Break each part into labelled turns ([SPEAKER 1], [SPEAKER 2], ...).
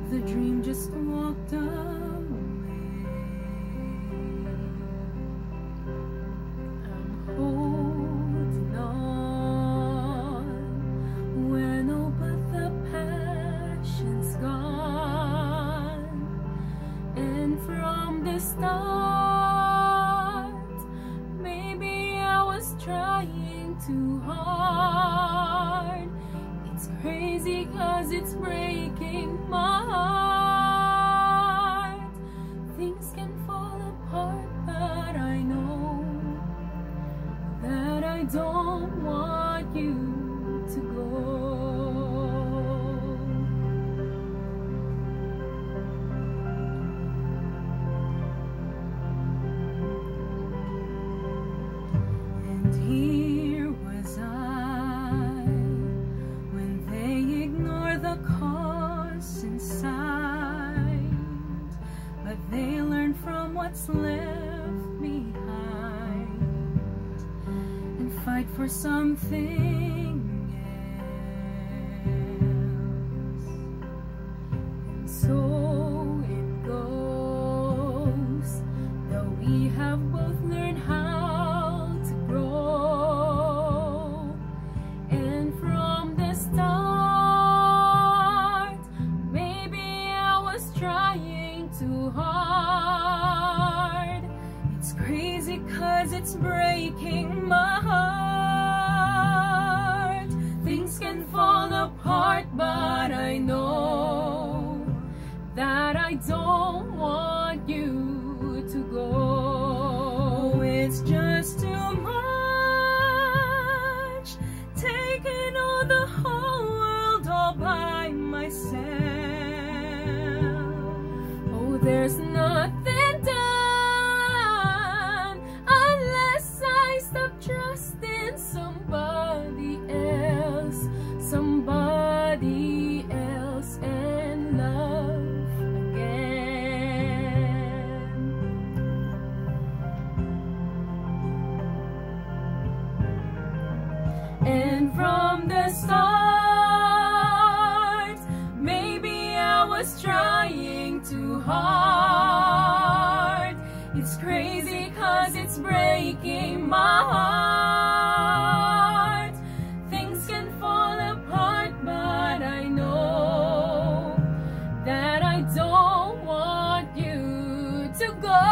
[SPEAKER 1] the dream just walked away. I'm holding on when all but the passion's gone. And from the start, maybe I was trying too hard. It's crazy 'cause it's breaking my heart. Things can fall apart, but I know that I don't want you to go. And here was I, when they ignore the cause inside, but they learn from what's left behind and fight for something else. And so it goes, though we have both learned how to grow. And from the start, maybe I was trying too hard. It's crazy 'cause it's breaking my heart. Things can fall apart, but I know that I don't want you to go. It's just too much, taking on the whole world all by myself. Oh, there's nothing done unless I stop trusting somebody else and love again. And from the start, maybe I was trying too hard. It's crazy 'cause it's breaking my heart. Things can fall apart, but I know that I don't want you to go.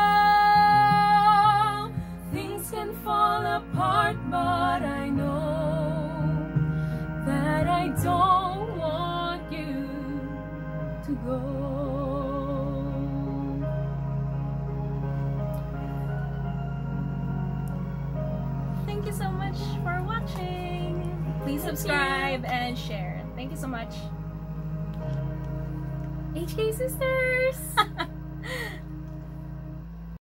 [SPEAKER 1] Things can fall apart, but I know that I don't want you to go.
[SPEAKER 2] Thank you so much for watching. Please subscribe and share. Thank you so much.
[SPEAKER 1] HK Sisters!